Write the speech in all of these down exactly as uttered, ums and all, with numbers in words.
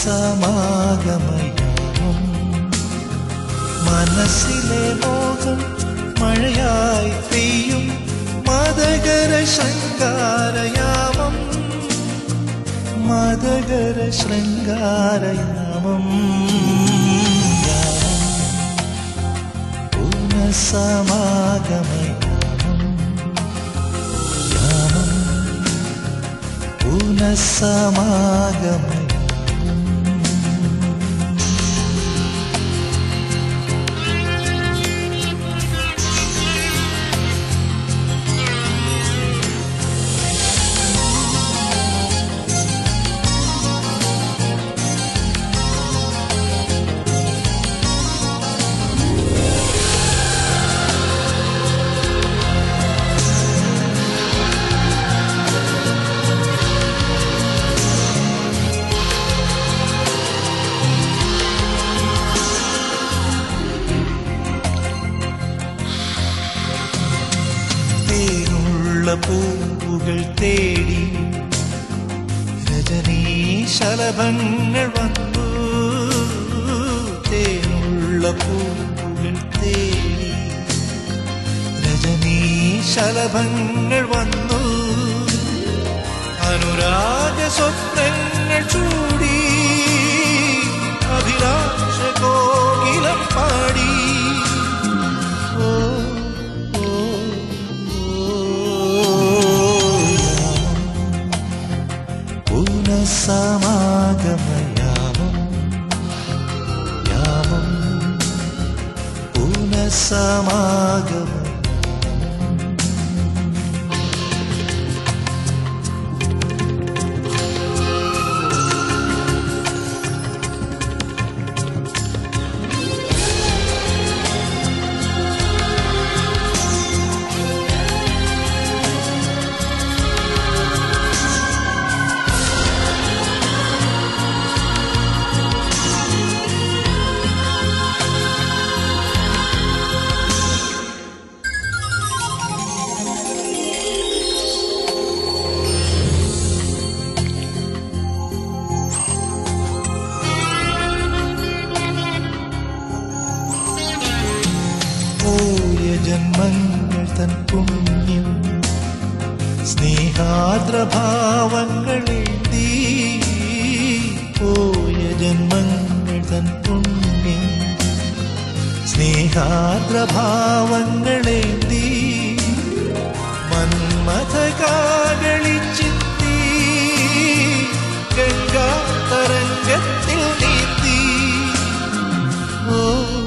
പുനഃസമാഗമയാമം മനസ്സിലെ മോഹം മഴയായി പെയ്യും മദകര ശൃംഗാരയാമം മദകര ശൃംഗാരയാമം പുനഃസമാഗമയാമം യാമം പുനഃസമാഗമയാമം. പൂവുകൾ തേടി രജനീശലഭങ്ങൾ വന്നു തേനുള്ള പൂവുകൾ തേടി രജനീശലഭങ്ങൾ വന്നു അനുരാഗ സ്വപ്നങ്ങൾ ചൂടി അഭിലാഷ കോകിലം പാടി പുനഃസമാഗമയാമം യാമം പുനഃസമാഗമ. പോയ ജന്മങ്ങൾ തൻ പുണ്യം സ്നേഹാദ്രഭാവങ്ങളെഴുതി പോയ ജന്മങ്ങൾ തൻ പുണ്യം സ്നേഹാദ്രഭാവങ്ങളെഴുതി മന്മഥകാകളിച്ചിത്തി ഗംഗാ തരംഗത്തിൽ നീത്തി ഓ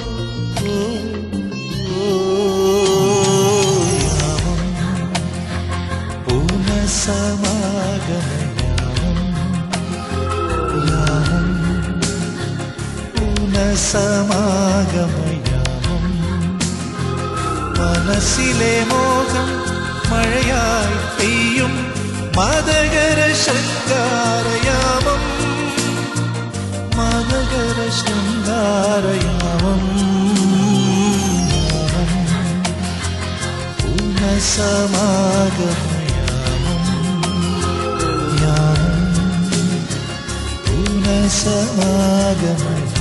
പുനഃസമാഗമയാമം യാമം പുനഃസമാഗമയാമം മനസ്സിലെ മോഹം മഴയായി പെയ്യും മദകര ശൃംഗാരയാമം മദകര ശൃംഗാരയാമം പുനഃസമാഗമ പുനഃസമാഗമ.